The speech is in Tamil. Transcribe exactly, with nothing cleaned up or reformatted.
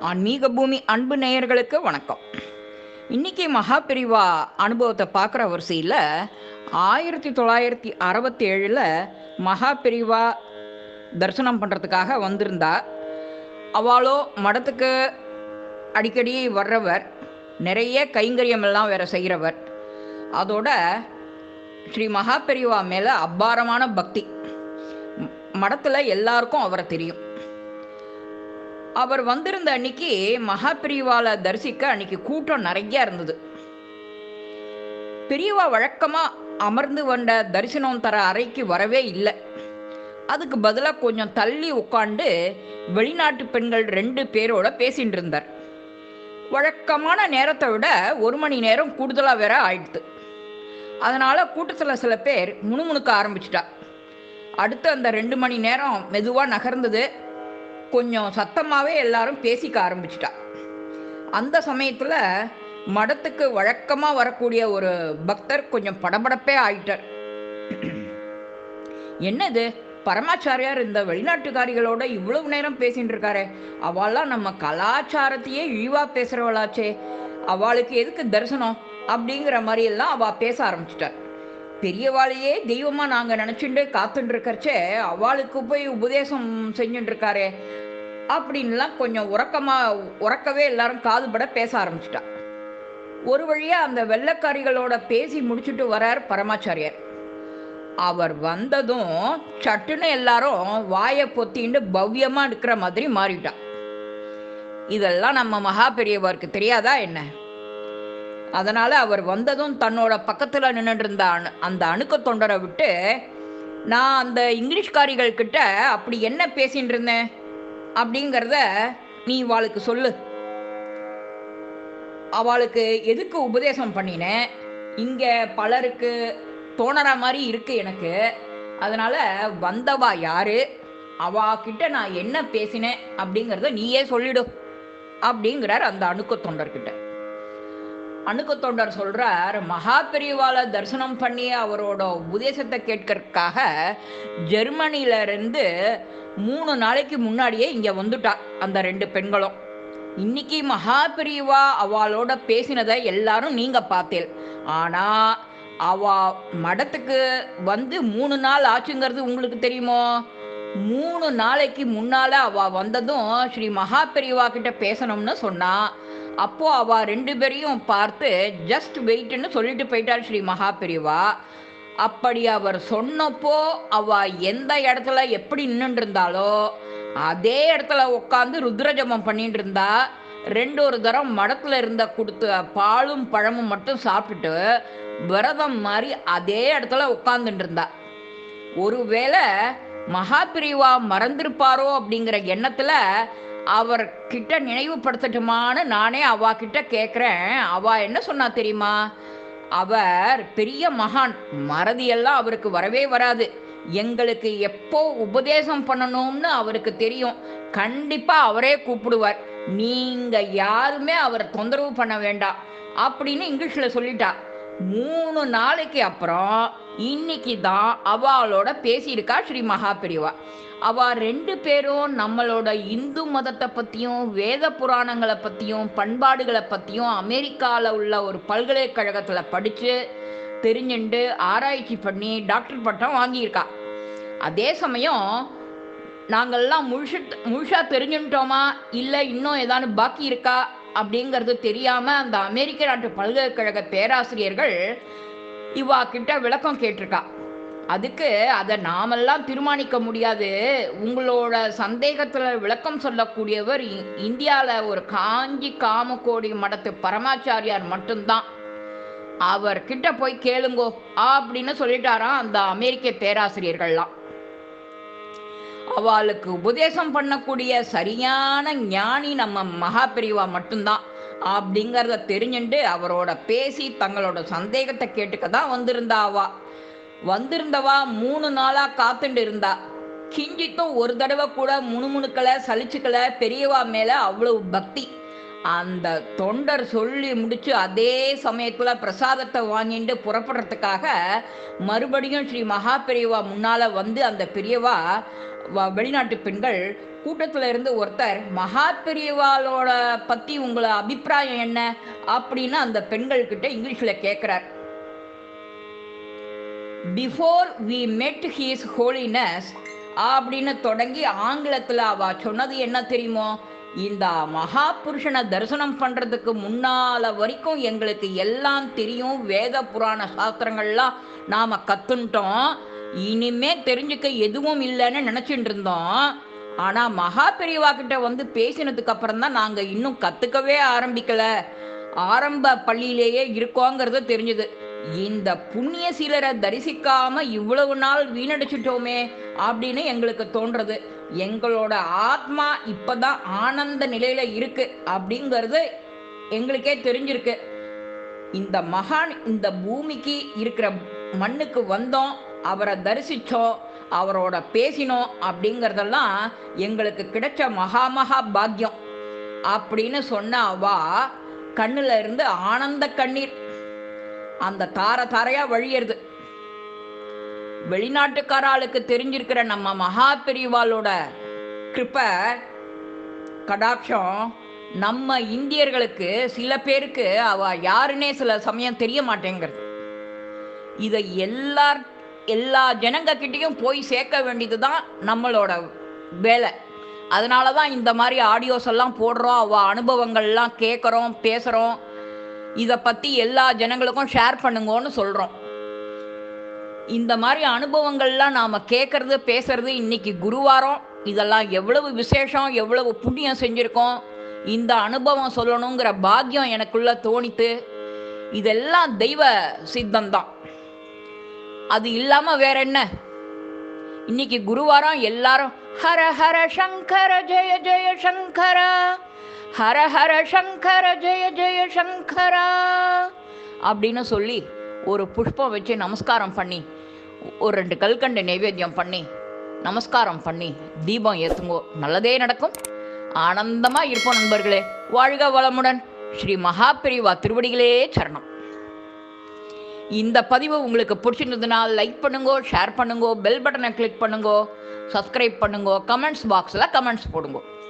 ஆன்மீக பூமி அன்பு நேயர்களுக்கு வணக்கம். இன்னைக்கு மகாபிரிவா அனுபவத்தை பார்க்குற வரிசையில் ஆயிரத்தி தொள்ளாயிரத்தி அறுபத்தி ஏழில் மகாபிரிவா தரிசனம் பண்ணுறதுக்காக வந்திருந்தா. அவளோ மடத்துக்கு அடிக்கடி வர்றவர், நிறைய கைங்கரியமெல்லாம் வேற செய்கிறவர். அதோட ஸ்ரீ மகாபிரிவா மேலே அபாரமான பக்தி. மடத்தில் எல்லாருக்கும் அவரை தெரியும். அவர் வந்திருந்த அன்னைக்கு மகாபிரிவால தரிசிக்க அன்னைக்கு கூட்டம் நிறைய இருந்தது. பெரியவா வழக்கமாக அமர்ந்து வந்த தரிசனம் தர அறைக்கு வரவே இல்லை. அதுக்கு பதிலாக கொஞ்சம் தள்ளி உட்காந்து வெளிநாட்டு பெண்கள் ரெண்டு பேரோட பேசிட்டு இருந்தார். வழக்கமான நேரத்தை விட ஒரு மணி நேரம் கூடுதலாக வேற ஆயிடுது. அதனால் கூட்டத்தில் சில பேர் முணுமுணுக்க ஆரம்பிச்சிட்டா. அடுத்து அந்த ரெண்டு மணி நேரம் மெதுவாக நகர்ந்தது. கொஞ்சம் சத்தமாகவே எல்லாரும் பேசிக்க ஆரம்பிச்சிட்டா. அந்த சமயத்தில் மடத்துக்கு வழக்கமாக வரக்கூடிய ஒரு பக்தர் கொஞ்சம் படபடப்பே ஆயிட்டார். என்னது, பரமாச்சாரியார் இந்த வெளிநாட்டுக்காரிகளோட இவ்வளவு நேரம் பேசிட்டு இருக்காரு, அவள்லாம் நம்ம கலாச்சாரத்தையே இழிவாக பேசுகிறவளாச்சே, அவளுக்கு எதுக்கு தரிசனம் அப்படிங்கிற மாதிரி எல்லாம் அவள் பேச ஆரம்பிச்சிட்டார். பெரியவாளையே தெய்வமாக நாங்கள் நினச்சிட்டு காத்துட்டு இருக்கறச்சே அவளுக்கு போய் உபதேசம் செஞ்சுட்டு இருக்காரு அப்படின்லாம் கொஞ்சம் உறக்கமாக உறக்கவே எல்லாரும் காதுபட பேச ஆரம்பிச்சிட்டா. ஒரு வழியாக அந்த வெள்ளைக்காரிகளோட பேசி முடிச்சுட்டு வரார் பரமாச்சாரியார். அவர் வந்ததும் சட்டுன்னு எல்லாரும் வாயை பொத்தின்னு பவ்யமாக இருக்கிற மாதிரி மாறிட்டா. இதெல்லாம் நம்ம மகா பெரியவருக்கு தெரியாதா என்ன? அதனால் அவர் வந்ததும் தன்னோட பக்கத்தில் நின்றுட்டு இருந்த அணு அந்த அணுக்க தொண்டரை விட்டு, நான் அந்த இங்கிலீஷ்காரிகள் கிட்ட அப்படி என்ன பேசின்னு இருந்தேன் அப்படிங்கிறத நீ அவளுக்கு சொல்லு. அவளுக்கு எதுக்கு உபதேசம் பண்ணினேன், இங்கே பலருக்கு தோணற மாதிரி இருக்கு எனக்கு, அதனால் வந்தவா யாரு, அவகிட்ட நான் என்ன பேசினேன் அப்படிங்கிறத நீயே சொல்லிடு அப்படிங்கிறார் அந்த அணுக்க தொண்டர்கிட்ட. அணுக்க தொண்டர் சொல்றார், மகா பெரியவாளை தரிசனம் பண்ணி அவரோட உபதேசத்தை கேட்கறதுக்காக ஜெர்மனில இருந்து மூணு நாளைக்கு முன்னாடியே இங்க வந்துட்டா அந்த ரெண்டு பெண்களும். இன்னைக்கு மகா பெரியவா அவளோட பேசினதை எல்லாரும் நீங்க பார்த்தேன். ஆனா அவ மடத்துக்கு வந்து மூணு நாள் ஆச்சுங்கிறது உங்களுக்கு தெரியுமோ? மூணு நாளைக்கு முன்னால அவ வந்ததும் ஸ்ரீ மகா பெரியவா கிட்ட பேசணும்னு சொன்னா. அப்போ அவ ரெண்டு பேரையும் பார்த்து ஜஸ்ட் வெயிட்னு சொல்லிட்டு போயிட்டார் ஸ்ரீ மகா பெரியவா. அப்படி அவர் சொன்னப்போ அவ எந்த இடத்துல எப்படி நின்றுட்டு இருந்தாலோ அதே இடத்துல உட்காந்து ருத்ரஜபம் பண்ணிட்டு இருந்தா. ரெண்டு ஒரு தரம் மடத்துல இருந்த கொடுத்த பாலும் பழமும் மட்டும் சாப்பிட்டுட்டு விரதம் மாதிரி அதே இடத்துல உட்காந்துட்டு இருந்தா. ஒருவேளை மகா பெரியவா மறந்திருப்பாரோ அப்படிங்கிற எண்ணத்துல அவர்கிட்ட நினைவுபடுத்தட்டுமான்னு நானே அவ கிட்ட கேட்குறேன். அவ என்ன சொன்னா தெரியுமா? அவர் பெரிய மகான், மறதியெல்லாம் அவருக்கு வரவே வராது. எங்களுக்கு எப்போ உபதேசம் பண்ணணும்னு அவருக்கு தெரியும். கண்டிப்பா அவரே கூப்பிடுவார். நீங்க யாருமே அவரை தொந்தரவு பண்ண வேண்டாம் அப்படின்னு இங்கிலீஷ்ல சொல்லிட்டா. மூணு நாளைக்கு அப்புறம் இன்னைக்கு தான் அவளோட பேசியிருக்கா ஸ்ரீ மகா பெரியவா. அவ ரெண்டு பேரும் நம்மளோட இந்து மதத்தை பற்றியும் வேத புராணங்களை பற்றியும் பண்பாடுகளை பற்றியும் அமெரிக்காவில் உள்ள ஒரு பல்கலைக்கழகத்தில் படித்து தெரிஞ்சுண்டு ஆராய்ச்சி பண்ணி டாக்டர் பட்டம் வாங்கியிருக்கா. அதே சமயம் நாங்கள்லாம் முழுசு முழுசாக தெரிஞ்சுட்டோமா இல்லை இன்னும் ஏதானு பாக்கி இருக்கா அப்படிங்கிறது தெரியாமல் அந்த அமெரிக்க நாட்டு பல்கலைக்கழக பேராசிரியர்கள் இவா கிட்ட விளக்கம் கேட்டிருக்கா. அதுக்கு அதை நாமெல்லாம் தீர்மானிக்க முடியாது, உங்களோட சந்தேகத்தில் விளக்கம் சொல்லக்கூடியவர் இந்தியாவில் ஒரு காஞ்சி காமகோடி மடத்து பரமாச்சாரியார் மட்டும்தான், அவர்கிட்ட போய் கேளுங்கோ அப்படின்னு சொல்லிட்டாராம் அந்த அமெரிக்க பேராசிரியர்கள்லாம். அவளுக்கு உபதேசம் பண்ணக்கூடிய சரியான ஞானி நம்ம மகா பெரியவா மட்டும்தான் அப்படிங்கிறத தெரிஞ்சுட்டு அவரோட பேசி தங்களோட சந்தேகத்தை கேட்டுக்க தான் வந்திருந்தா. அவா வந்திருந்தவா மூணு நாளா காத்துட்டு இருந்தா. கிஞ்சித்தும் ஒரு தடவை கூட முணுமுணுக்கலை, சலிச்சுக்கலை. பெரியவா மேல அவ்வளவு பக்தி. அந்த தொண்டர் சொல்லி முடிச்சு அதே சமயத்துல பிரசாதத்தை வாங்கிட்டு புறப்படுறதுக்காக மறுபடியும் ஸ்ரீ மகா பெரியவா முன்னால வந்து அந்த பெரியவா வெளிநாட்டு பெண்கள் கூட்டத்தில் இருந்து ஒருத்தர் மகா பெரியவாளோட பற்றி உங்களை அபிப்பிராயம் என்ன அப்படின்னு அந்த பெண்கள்கிட்ட இங்கிலீஷில் கேட்குறார். Before we met his holiness அப்படின்னு தொடங்கி ஆங்கிலத்தில் அவ சொன்னது என்ன தெரியுமோ, இந்த மகா புருஷனை தரிசனம் பண்ணுறதுக்கு முன்னால் வரைக்கும் எங்களுக்கு எல்லாம் தெரியும், வேத புராண சாஸ்திரங்கள்லாம் நாம் கற்றுன்ட்டோம், இனிமே தெரிஞ்சுக்க எதுவும் இல்லைன்னு நினச்சிட்டு இருந்தோம். ஆனால் மகா பெரியவா கிட்ட வந்து பேசினதுக்கு அப்புறம் தான் நாங்கள் இன்னும் கற்றுக்கவே ஆரம்பிக்கலை, ஆரம்ப பள்ளியிலேயே இருக்கோங்கிறது தெரிஞ்சுது. இந்த புண்ணிய சீலரை தரிசிக்காம இவ்வளவு நாள் வீணடிச்சிட்டோமே அப்படின்னு எங்களுக்கு தோன்றது. எங்களோட ஆத்மா இப்பதான் ஆனந்த நிலையில இருக்கு அப்படிங்கிறது எங்களுக்கே தெரிஞ்சிருக்கு. இந்த மகான் இந்த பூமிக்கு இருக்கிற மண்ணுக்கு வந்தோம், அவரை தரிசிச்சோம், அவரோட பேசினோம் அப்படிங்கிறதெல்லாம் எங்களுக்கு கிடைச்ச மகா மகா பாக்கியம் அப்படின்னு சொன்ன அவா கண்ணுல இருந்து ஆனந்த கண்ணீர் அந்த தார தாரையா வழியறது. வெளிநாட்டுக்காராளுக்கு தெரிஞ்சிருக்கிற நம்ம மகா பெரியவாளோட கிருபை கடாட்சம் நம்ம இந்தியர்களுக்கு சில பேருக்கு அவ யாருன்னே சில சமயம் தெரிய மாட்டேங்கிறது. இதை எல்லார் எல்லா ஜனங்க கிட்டேயும் போய் சேர்க்க வேண்டியது தான் நம்மளோட வேலை. அதனால தான் இந்த மாதிரி ஆடியோஸ் எல்லாம் போடுறோம், அவ அனுபவங்கள்லாம் கேட்குறோம், பேசுகிறோம், இதை பற்றி எல்லா ஜனங்களுக்கும் ஷேர் பண்ணுங்கன்னு சொல்கிறோம். இந்த மாதிரி அனுபவங்கள்லாம் நாம் கேட்கறது பேசுறது இன்னைக்கு குருவாரம், இதெல்லாம் எவ்வளவு விசேஷம், எவ்வளவு புண்ணியம் செஞ்சுருக்கோம், இந்த அனுபவம் சொல்லணுங்கிற பாக்கியம் எனக்குள்ள தோணித்து. இதெல்லாம் தெய்வ சித்தம்தான், அது இல்லாமல் வேற என்ன. இன்னைக்கு குருவாரம் எல்லாரும் ஹர ஹர சங்கர ஜெய ஜெய சங்கர, ஹர ஹர சங்கர ஜெய ஜெய சங்கரா அப்படின்னு சொல்லி ஒரு புஷ்பம் வச்சு நமஸ்காரம் பண்ணி, ஒரு ரெண்டு கல்கண்டு நைவேத்தியம் பண்ணி நமஸ்காரம் பண்ணி தீபம் ஏற்றுங்கோ, நல்லதே நடக்கும், ஆனந்தமாக இருப்போம் நண்பர்களே. வாழ்க வளமுடன். ஸ்ரீ மகா பெரியவா திருவடிகளே சரணம். இந்த பதிவு உங்களுக்கு பிடிச்சிருந்ததுன்னா லைக் பண்ணுங்கோ, ஷேர் பண்ணுங்கோ, பெல் பட்டனை கிளிக் பண்ணுங்கோ, சப்ஸ்கிரைப் பண்ணுங்கோ, கமெண்ட்ஸ் பாக்ஸில் கமெண்ட்ஸ் போடுங்கோ.